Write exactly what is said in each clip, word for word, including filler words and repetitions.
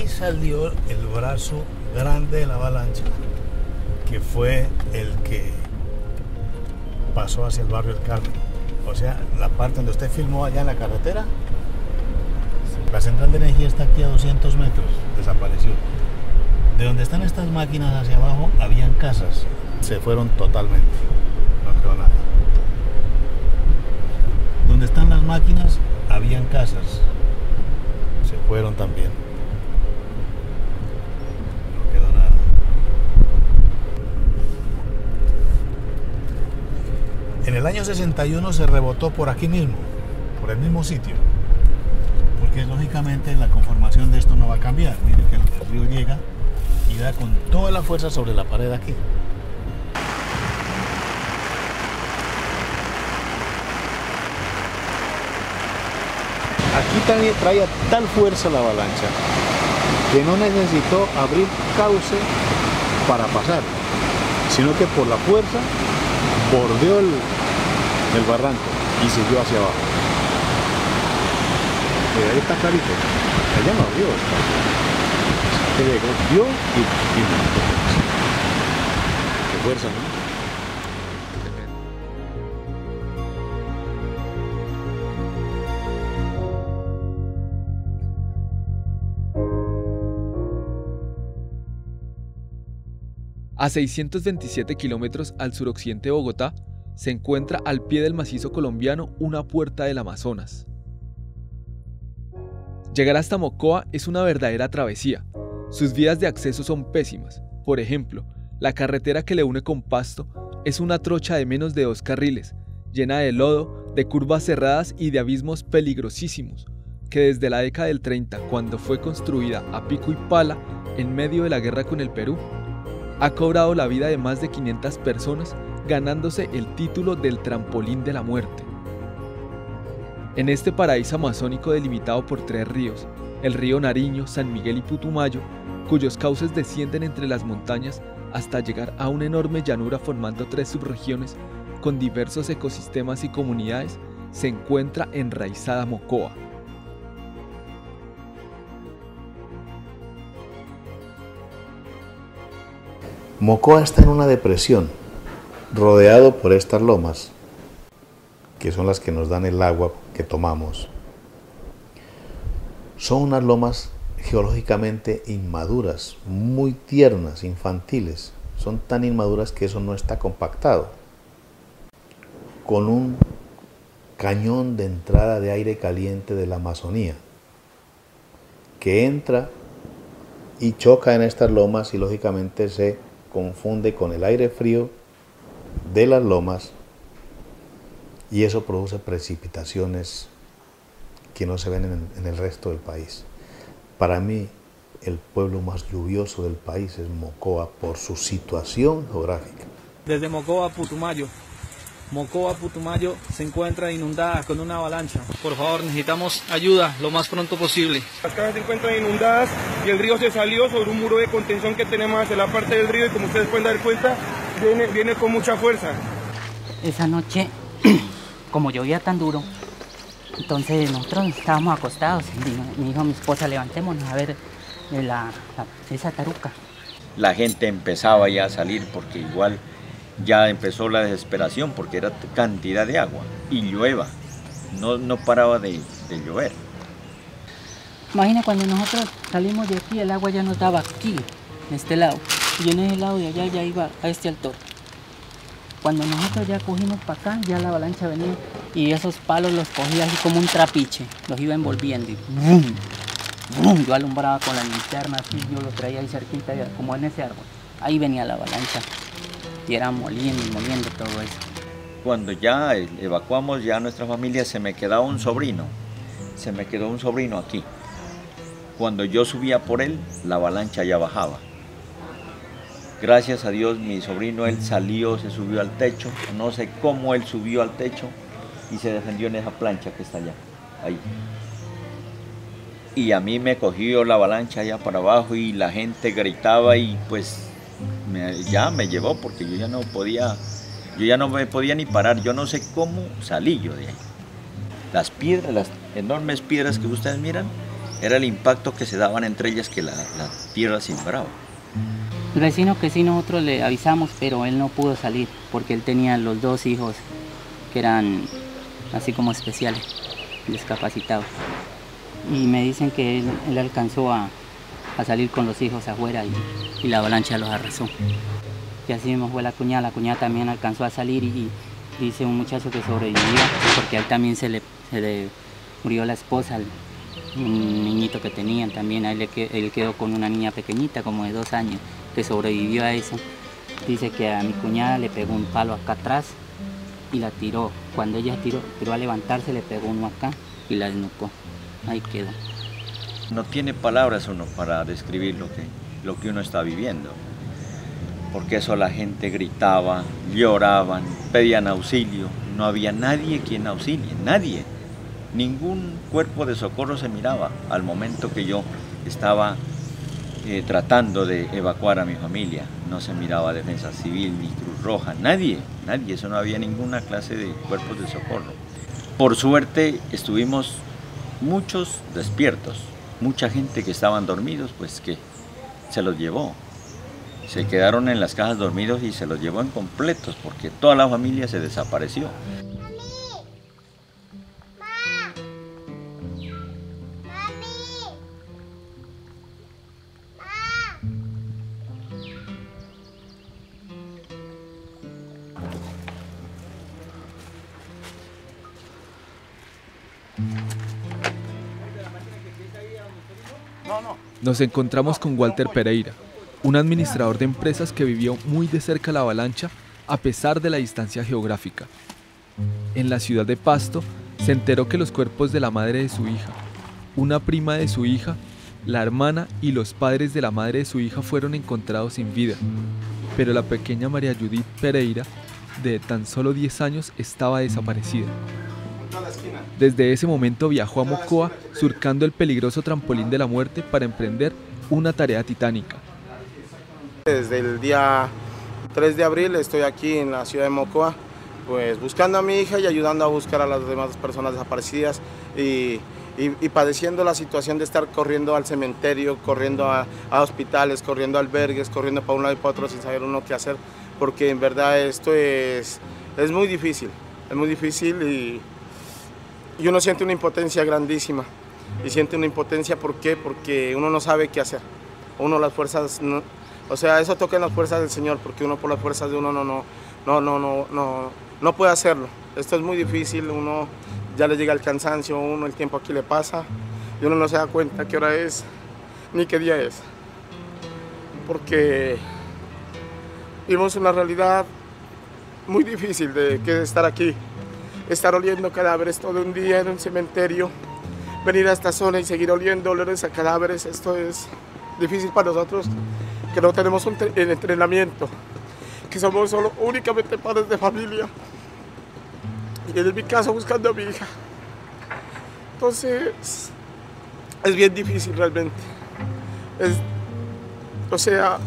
ahí salió el brazo grande de la avalancha, que fue el que pasó hacia el barrio del Carmen. O sea, la parte donde usted filmó allá en la carretera, la central de energía está aquí a doscientos metros, desapareció. De donde están estas máquinas hacia abajo, habían casas, se fueron totalmente, no quedó nada. Donde están las máquinas, habían casas, se fueron también, no quedó nada. En el año sesenta y uno se rebotó por aquí mismo, por el mismo sitio, porque lógicamente la conformación de esto no va a cambiar. Mire que el río llega y da con toda la fuerza sobre la pared aquí. Aquí también traía tal fuerza la avalancha que no necesitó abrir cauce para pasar, sino que por la fuerza bordeó el, el barranco y siguió hacia abajo. Y ahí está clarito, ella no abrió, que llegó, vio y, y qué fuerza, ¿no? A seiscientos veintisiete kilómetros al suroccidente de Bogotá, se encuentra al pie del macizo colombiano una puerta del Amazonas. Llegar hasta Mocoa es una verdadera travesía. Sus vías de acceso son pésimas. Por ejemplo, la carretera que le une con Pasto es una trocha de menos de dos carriles, llena de lodo, de curvas cerradas y de abismos peligrosísimos, que desde la década del treinta, cuando fue construida a pico y pala en medio de la guerra con el Perú, ha cobrado la vida de más de quinientas personas, ganándose el título del trampolín de la muerte. En este paraíso amazónico delimitado por tres ríos, el río Nariño, San Miguel y Putumayo, cuyos cauces descienden entre las montañas hasta llegar a una enorme llanura formando tres subregiones con diversos ecosistemas y comunidades, se encuentra enraizada Mocoa. Mocoa está en una depresión, rodeado por estas lomas, que son las que nos dan el agua que tomamos. Son unas lomas geológicamente inmaduras, muy tiernas, infantiles. Son tan inmaduras que eso no está compactado. Con un cañón de entrada de aire caliente de la Amazonía, que entra y choca en estas lomas y lógicamente se confunde con el aire frío de las lomas y eso produce precipitaciones que no se ven en, en el resto del país. Para mí, el pueblo más lluvioso del país es Mocoa por su situación geográfica. Desde Mocoa a Putumayo. Mocoa, Putumayo se encuentra inundada con una avalancha. Por favor, necesitamos ayuda lo más pronto posible. Las casas se encuentran inundadas y el río se salió sobre un muro de contención que tenemos hacia la parte del río y como ustedes pueden dar cuenta, viene, viene con mucha fuerza. Esa noche, como llovía tan duro, entonces nosotros estábamos acostados. Me dijo mi esposa, levantémonos a ver la, la, esa taruca. La gente empezaba ya a salir porque igual ya empezó la desesperación porque era cantidad de agua y llueva, no, no paraba de, de llover. Imagina cuando nosotros salimos de aquí, el agua ya nos daba aquí, en este lado, y en ese lado de allá ya iba a este altor. Cuando nosotros ya cogimos para acá, ya la avalancha venía y esos palos los cogía así como un trapiche, los iba envolviendo y ¡brum! ¡Brum! Yo alumbraba con la linterna, así yo lo traía ahí cerquita, como en ese árbol. Ahí venía la avalancha. Y era moliendo y moliendo todo eso. Cuando ya evacuamos ya nuestra familia, se me quedaba un sobrino, se me quedó un sobrino aquí. Cuando yo subía por él, la avalancha ya bajaba. Gracias a Dios mi sobrino, él salió, se subió al techo, no sé cómo él subió al techo y se defendió en esa plancha que está allá, ahí. Y a mí me cogió la avalancha allá para abajo y la gente gritaba y pues Me, ya me llevó porque yo ya no podía, yo ya no me podía ni parar, yo no sé cómo salí yo de ahí. Las piedras, las enormes piedras que ustedes miran, Era el impacto que se daban entre ellas que la, la tierra sembraba. El vecino que sí nosotros le avisamos, pero él no pudo salir porque él tenía los dos hijos que eran así como especiales, discapacitados. Y me dicen que él, él alcanzó a, a salir con los hijos afuera y, y la avalancha los arrasó. Y así mismo fue la cuñada, la cuñada también alcanzó a salir y, y dice un muchacho que sobrevivió, porque a él también se le, se le murió la esposa, un niñito que tenían también, a él, le, él quedó con una niña pequeñita como de dos años, que sobrevivió a eso. Dice que a mi cuñada le pegó un palo acá atrás y la tiró. Cuando ella tiró, tiró a levantarse, le pegó uno acá y la desnucó. Ahí quedó. No tiene palabras uno para describir lo que, lo que uno está viviendo. Porque eso la gente gritaba, lloraban, pedían auxilio. No había nadie quien auxilie, nadie. Ningún cuerpo de socorro se miraba al momento que yo estaba eh, tratando de evacuar a mi familia. No se miraba Defensa Civil ni Cruz Roja, nadie, nadie, eso no había ninguna clase de cuerpos de socorro. Por suerte estuvimos muchos despiertos, mucha gente que estaban dormidos, pues que se los llevó. Se quedaron en las cajas dormidos y se los llevó en completos porque toda la familia se desapareció. Nos encontramos con Walter Pereira, un administrador de empresas que vivió muy de cerca la avalancha a pesar de la distancia geográfica. En la ciudad de Pasto se enteró que los cuerpos de la madre de su hija, una prima de su hija, la hermana y los padres de la madre de su hija fueron encontrados sin vida, pero la pequeña María Judith Pereira, de tan solo diez años, estaba desaparecida. Desde ese momento viajó a Mocoa, surcando el peligroso trampolín de la muerte para emprender una tarea titánica. Desde el día tres de abril estoy aquí en la ciudad de Mocoa, pues buscando a mi hija y ayudando a buscar a las demás personas desaparecidas y, y, y padeciendo la situación de estar corriendo al cementerio, corriendo a, a hospitales, corriendo a albergues, corriendo para un lado y para otro sin saber uno qué hacer, porque en verdad esto es, es muy difícil, es muy difícil y, y uno siente una impotencia grandísima. Y siente una impotencia, ¿por qué? Porque uno no sabe qué hacer. Uno las fuerzas, no, o sea, eso toca en las fuerzas del Señor, porque uno por las fuerzas de uno no, no, no, no, no, no, no puede hacerlo. Esto es muy difícil, uno ya le llega el cansancio, uno el tiempo aquí le pasa y uno no se da cuenta qué hora es ni qué día es. Porque vivimos una realidad muy difícil de que estar aquí, estar oliendo cadáveres todo un día en un cementerio. Venir a esta zona y seguir oliendo olores a cadáveres, esto es difícil para nosotros, que no tenemos un entrenamiento, que somos solo únicamente padres de familia, y en mi caso buscando a mi hija. Entonces, es bien difícil realmente. Es, o sea,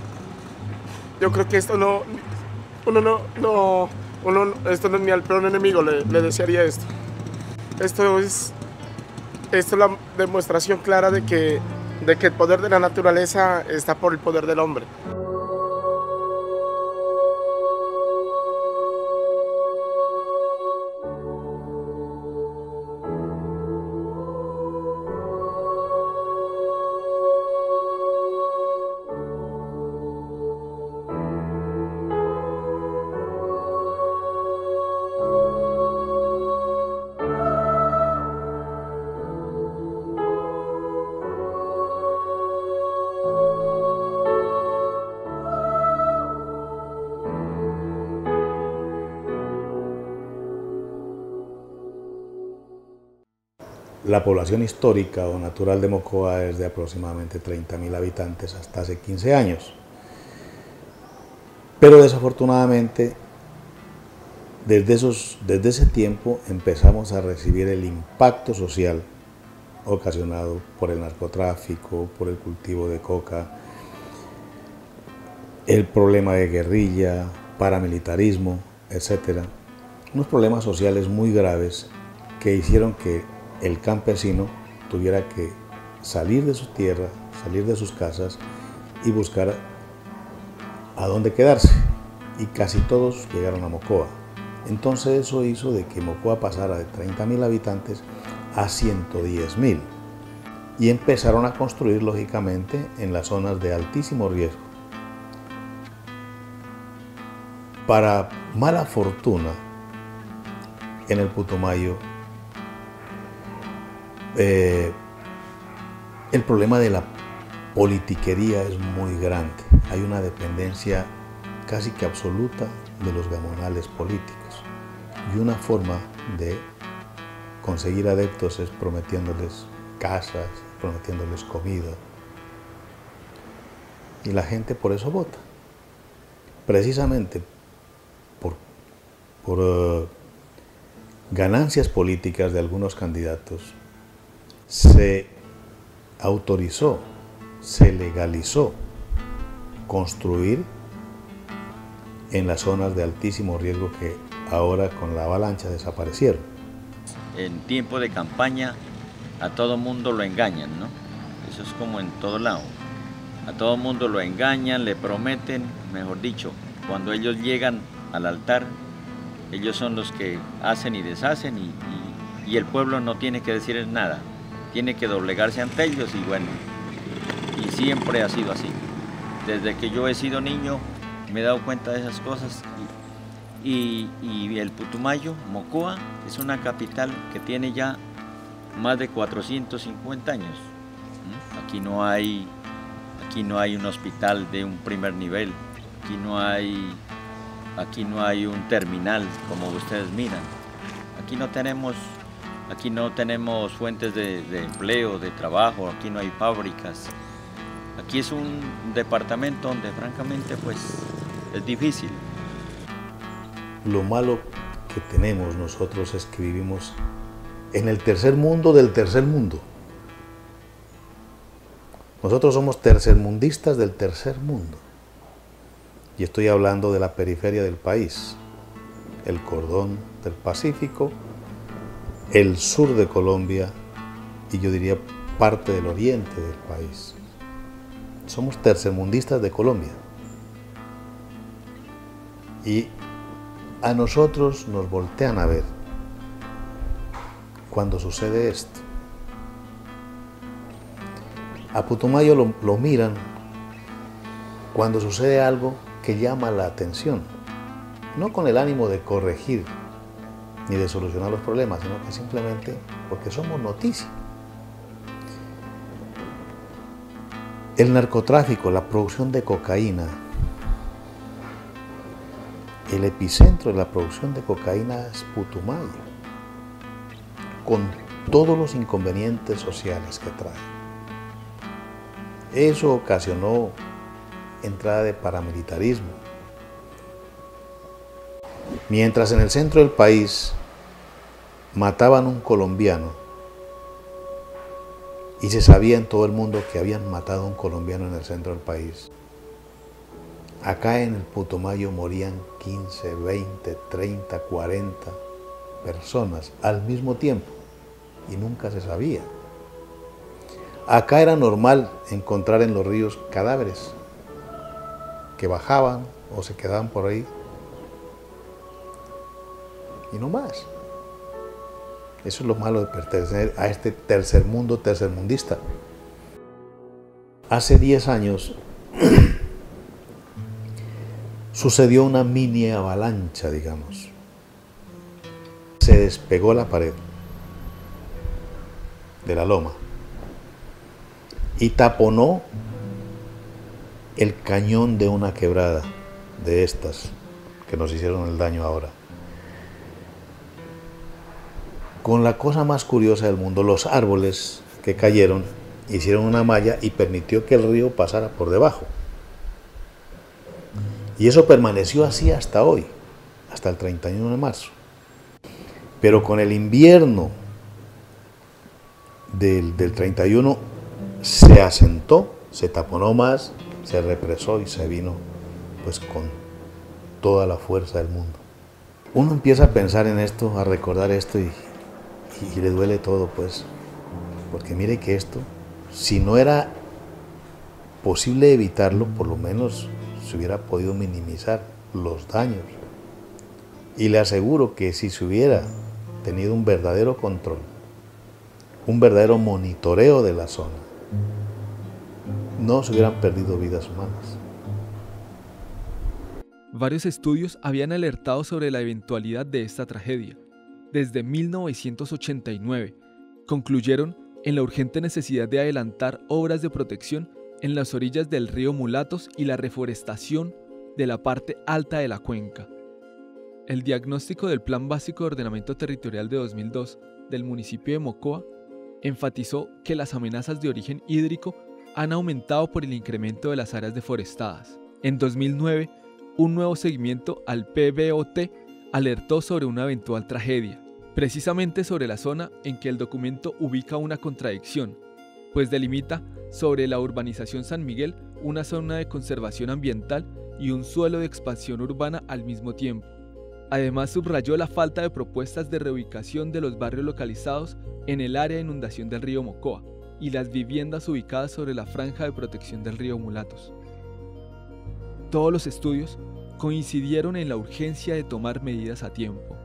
yo creo que esto no, uno no, no, uno, esto no, ni al peor enemigo le, le desearía esto. Esto es... Esto es la demostración clara de que, de que el poder de la naturaleza está por el poder del hombre. La población histórica o natural de Mocoa es de aproximadamente treinta mil habitantes hasta hace quince años. Pero desafortunadamente, desde, esos, desde ese tiempo empezamos a recibir el impacto social ocasionado por el narcotráfico, por el cultivo de coca, el problema de guerrilla, paramilitarismo, etcétera. Unos problemas sociales muy graves que hicieron que el campesino tuviera que salir de su tierra, salir de sus casas y buscar a dónde quedarse. Y casi todos llegaron a Mocoa. Entonces eso hizo de que Mocoa pasara de treinta mil habitantes a ciento diez mil. Y empezaron a construir, lógicamente, en las zonas de altísimo riesgo. Para mala fortuna, en el Putumayo, eh, el problema de la politiquería es muy grande. Hay una dependencia casi que absoluta de los gamonales políticos. Y una forma de conseguir adeptos es prometiéndoles casas, prometiéndoles comida. Y la gente por eso vota. Precisamente por, por uh, ganancias políticas de algunos candidatos, se autorizó, se legalizó construir en las zonas de altísimo riesgo que ahora con la avalancha desaparecieron. En tiempo de campaña a todo mundo lo engañan, ¿no? Eso es como en todo lado. A todo mundo lo engañan, le prometen, mejor dicho, cuando ellos llegan al altar, ellos son los que hacen y deshacen y, y, y el pueblo no tiene que decirles nada, tiene que doblegarse ante ellos y bueno, y siempre ha sido así. Desde que yo he sido niño me he dado cuenta de esas cosas y, y, y el Putumayo, Mocoa, es una capital que tiene ya más de cuatrocientos cincuenta años. Aquí no hay, aquí no hay un hospital de un primer nivel, aquí no hay, aquí no hay un terminal como ustedes miran. Aquí no tenemos, aquí no tenemos fuentes de, de empleo, de trabajo, aquí no hay fábricas. Aquí es un departamento donde francamente pues es difícil. Lo malo que tenemos nosotros es que vivimos en el tercer mundo del tercer mundo. Nosotros somos tercermundistas del tercer mundo. Y estoy hablando de la periferia del país, el cordón del Pacífico, el sur de Colombia y yo diría parte del oriente del país. Somos tercermundistas de Colombia. Y a nosotros nos voltean a ver cuando sucede esto. A Putumayo lo, lo miran cuando sucede algo que llama la atención, no con el ánimo de corregir ni de solucionar los problemas, sino que simplemente porque somos noticia. El narcotráfico, la producción de cocaína, el epicentro de la producción de cocaína es Putumayo, con todos los inconvenientes sociales que trae. Eso ocasionó entrada de paramilitarismo. Mientras en el centro del país mataban a un colombiano y se sabía en todo el mundo que habían matado a un colombiano en el centro del país, acá en el Putumayo morían quince, veinte, treinta, cuarenta personas al mismo tiempo y nunca se sabía. Acá era normal encontrar en los ríos cadáveres que bajaban o se quedaban por ahí y no más. Eso es lo malo de pertenecer a este tercer mundo tercermundista. Hace diez años sucedió una mini avalancha, digamos. Se despegó la pared de la loma y taponó el cañón de una quebrada de estas que nos hicieron el daño ahora. Con la cosa más curiosa del mundo, los árboles que cayeron hicieron una malla y permitió que el río pasara por debajo. Y eso permaneció así hasta hoy, hasta el treinta y uno de marzo. Pero con el invierno del, del treinta y uno se asentó, se taponó más, se represó y se vino pues con toda la fuerza del mundo. Uno empieza a pensar en esto, a recordar esto y, y le duele todo, pues, porque mire que esto si no era posible evitarlo, por lo menos se hubiera podido minimizar los daños. Y le aseguro que si se hubiera tenido un verdadero control, un verdadero monitoreo de la zona, no se hubieran perdido vidas humanas. Varios estudios habían alertado sobre la eventualidad de esta tragedia. Desde mil novecientos ochenta y nueve, concluyeron en la urgente necesidad de adelantar obras de protección en las orillas del río Mulatos y la reforestación de la parte alta de la cuenca. El diagnóstico del Plan Básico de Ordenamiento Territorial de dos mil dos del municipio de Mocoa enfatizó que las amenazas de origen hídrico han aumentado por el incremento de las áreas deforestadas. En dos mil nueve, un nuevo seguimiento al P B O T alertó sobre una eventual tragedia, precisamente sobre la zona en que el documento ubica una contradicción, pues delimita sobre la urbanización San Miguel una zona de conservación ambiental y un suelo de expansión urbana al mismo tiempo. Además, subrayó la falta de propuestas de reubicación de los barrios localizados en el área de inundación del río Mocoa y las viviendas ubicadas sobre la franja de protección del río Mulatos. Todos los estudios coincidieron en la urgencia de tomar medidas a tiempo.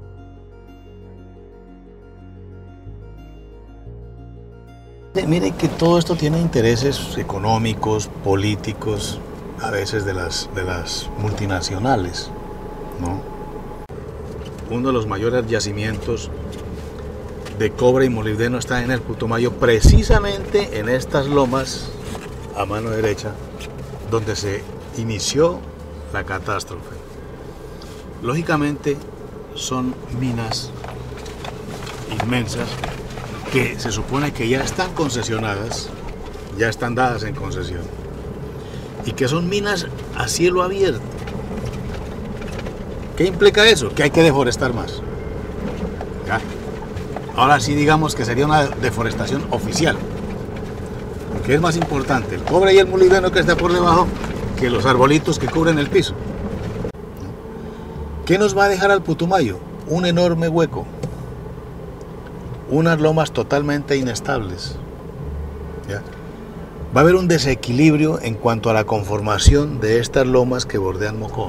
Mire que todo esto tiene intereses económicos, políticos, a veces de las, de las multinacionales, ¿no? Uno de los mayores yacimientos de cobre y molibdeno está en el Putumayo, precisamente en estas lomas a mano derecha, donde se inició la catástrofe. Lógicamente son minas inmensas que se supone que ya están concesionadas, ya están dadas en concesión, y que son minas a cielo abierto. ¿Qué implica eso? Que hay que deforestar más. ¿Ya? Ahora sí digamos que sería una deforestación oficial, porque es más importante el cobre y el molibdeno que está por debajo que los arbolitos que cubren el piso. ¿Qué nos va a dejar al Putumayo? Un enorme hueco, unas lomas totalmente inestables. ¿Ya? Va a haber un desequilibrio en cuanto a la conformación de estas lomas que bordean Mocoa.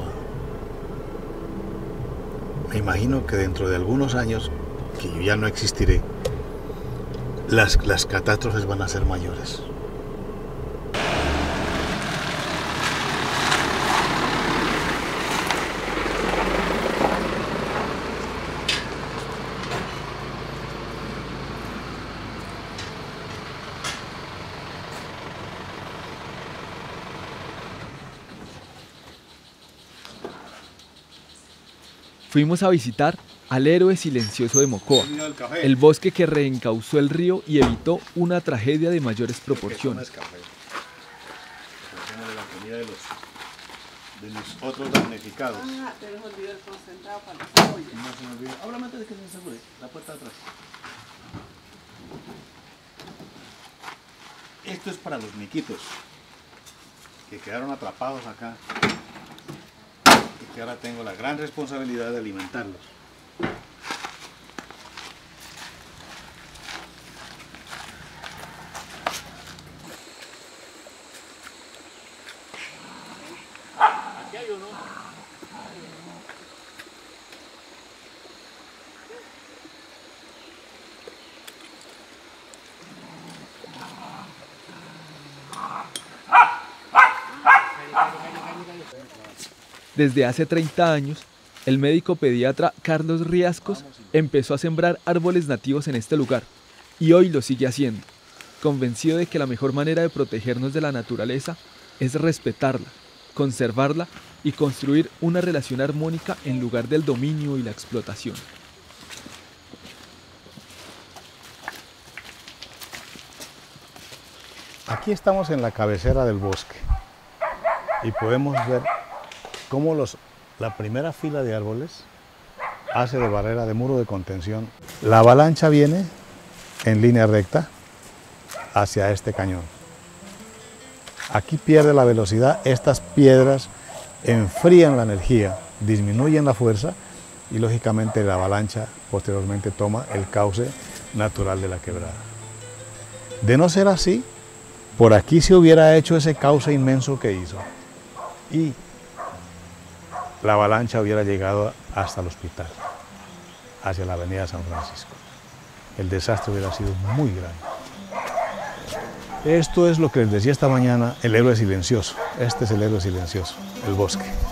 Me imagino que dentro de algunos años, que yo ya no existiré, las, las catástrofes van a ser mayores. Fuimos a visitar al héroe silencioso de Mocoa, el bosque que reencauzó el río y evitó una tragedia de mayores proporciones. De los otros damnificados. Ah, te les olvidó el concentrado para la cebolla. No se me olvida. Háblame antes de que se asegure. La puerta de atrás. Esto es para los miquitos que quedaron atrapados acá y que ahora tengo la gran responsabilidad de alimentarlos. Aquí hay uno. Desde hace treinta años, el médico pediatra Carlos Riascos empezó a sembrar árboles nativos en este lugar y hoy lo sigue haciendo, convencido de que la mejor manera de protegernos de la naturaleza es respetarla, conservarla y construir una relación armónica en lugar del dominio y la explotación. Aquí estamos en la cabecera del bosque y podemos ver cómo los, la primera fila de árboles hace de barrera, de muro de contención. La avalancha viene en línea recta hacia este cañón. Aquí pierde la velocidad, estas piedras enfrían la energía, disminuyen la fuerza y lógicamente la avalancha posteriormente toma el cauce natural de la quebrada. De no ser así, por aquí se hubiera hecho ese cauce inmenso que hizo y la avalancha hubiera llegado hasta el hospital, hacia la avenida San Francisco. El desastre hubiera sido muy grande. Esto es lo que les decía esta mañana, el héroe silencioso. Este es el héroe silencioso, el bosque.